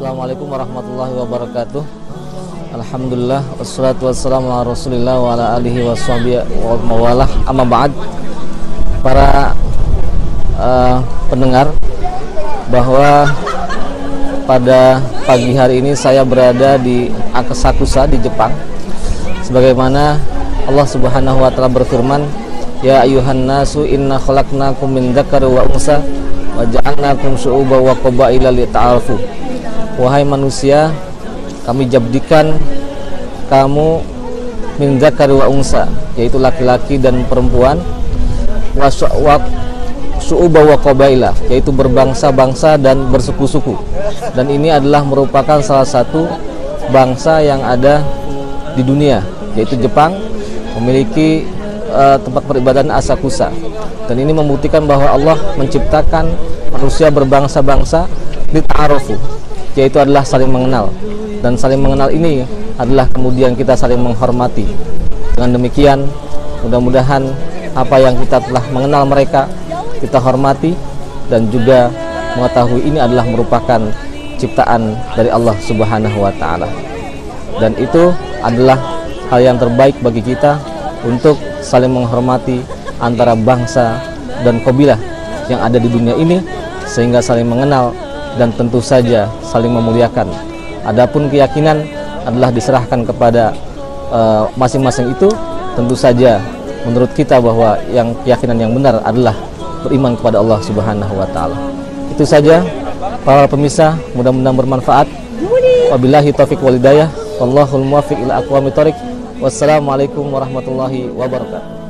Assalamualaikum warahmatullahi wabarakatuh. Alhamdulillah wassalatu wassalamu ala Rasulillah wa ala alihi washabihi wa mawalah. Amma ba'd. Para pendengar, bahwa pada pagi hari ini saya berada di Asakusa di Jepang. Sebagaimana Allah Subhanahu wa taala berfirman, "Ya ayyuhan nasu inna khalaqnakum min dzakari wa unsa wa ja'alnakum syu'uban wa qabaila lita'arafu." Wahai manusia, kami jadikan kamu min dzakari wa unsa, yaitu laki-laki dan perempuan, wa syu'uban wa qabaila, yaitu berbangsa-bangsa dan bersuku-suku. Dan ini adalah merupakan salah satu bangsa yang ada di dunia, yaitu Jepang, memiliki tempat peribadahan Asakusa. Dan ini membuktikan bahwa Allah menciptakan manusia berbangsa-bangsa di ta'arufu, yaitu adalah saling mengenal. Dan saling mengenal ini adalah kemudian kita saling menghormati. Dengan demikian, mudah-mudahan apa yang kita telah mengenal mereka, kita hormati dan juga mengetahui ini adalah merupakan ciptaan dari Allah Subhanahu wa taala. Dan itu adalah hal yang terbaik bagi kita untuk saling menghormati antara bangsa dan kabilah yang ada di dunia ini, sehingga saling mengenal dan tentu saja saling memuliakan. Adapun keyakinan adalah diserahkan kepada masing-masing itu. Tentu saja menurut kita bahwa yang keyakinan yang benar adalah beriman kepada Allah Subhanahu wa taala. Itu saja para pemirsa, mudah-mudahan bermanfaat. Wabillahi taufiq wal hidayah. Wallahul muwaffiq ila aqwamit thoriq. Wassalamualaikum warahmatullahi wabarakatuh.